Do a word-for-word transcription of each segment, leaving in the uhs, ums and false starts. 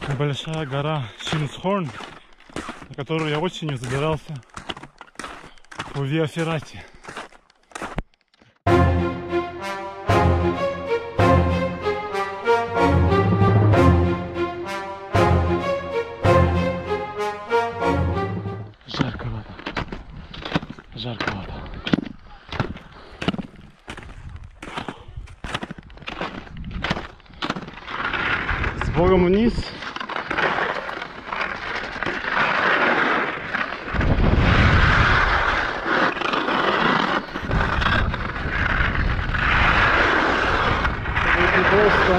Небольшая гора Шинсхорн, на которую я осенью забирался по Виа Феррати. Жарковато. Жарковато. С Богом вниз. Это просто.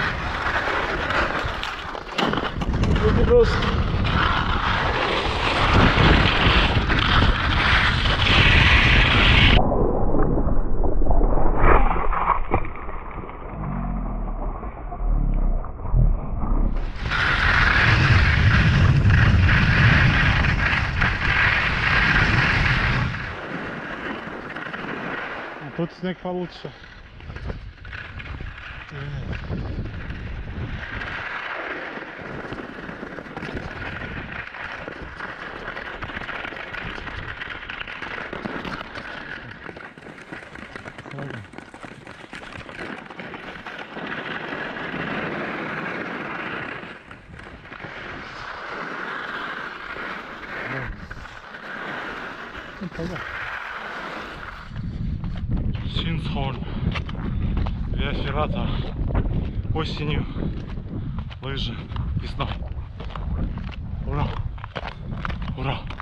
Это просто. Тут снег получше. Шинсхорн, Виа Феррата, осенью, лыжи, весной. Ура! Ура!